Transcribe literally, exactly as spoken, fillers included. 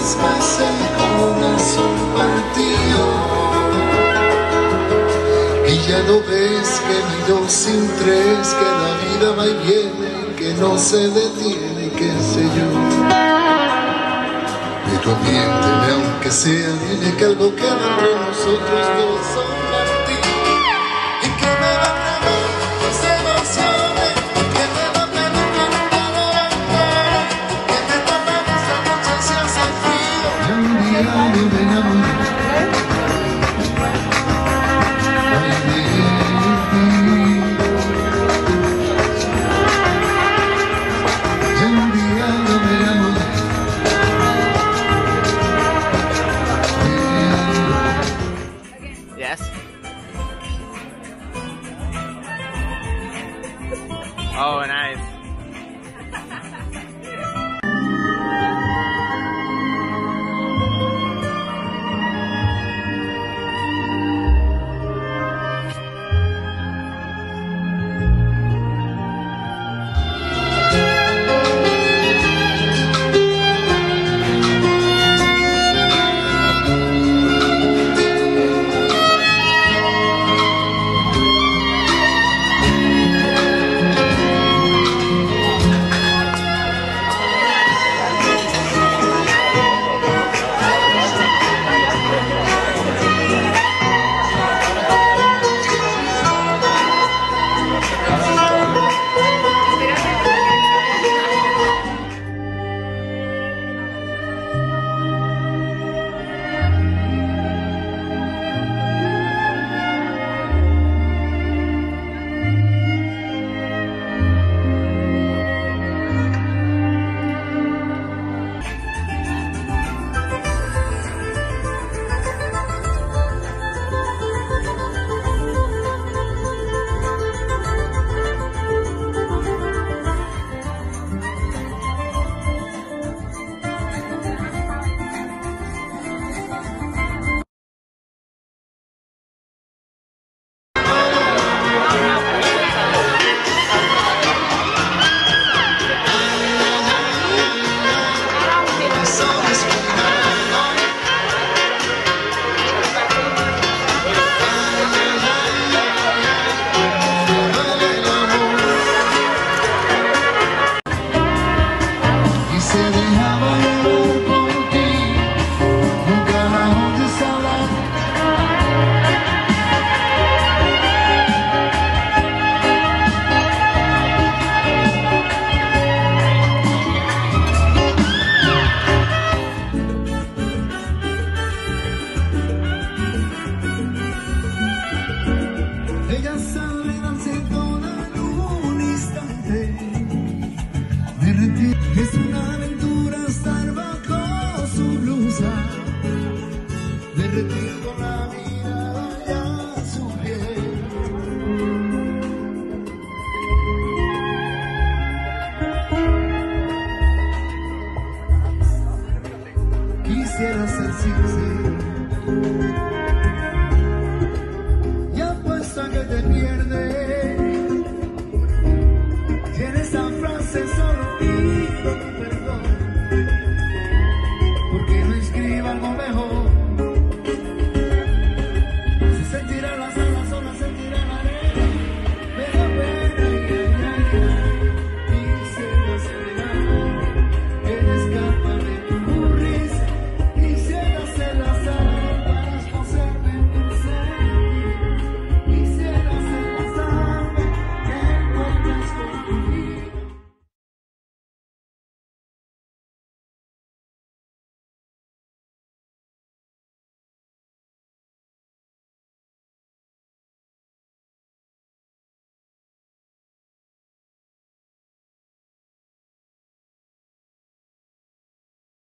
más el corazón partido. Y ya no ves que ni dos sin tres, que la vida va y viene, que no se detiene, qué sé yo. Pero miénteme aunque sea, dile que algo queda entre nosotros dos, son partidos. Y que me van a dar tus emociones, que me va a pedir que no te adore, que me tapan esta noche si hace frío. Y un día yo me enamoré. Yes. Oh, nice. Ella sale danzando en un instante. Derretir es una aventura estar bajo su blusa. Derretir con la mirada ya su piel. Quisiera ser sincero.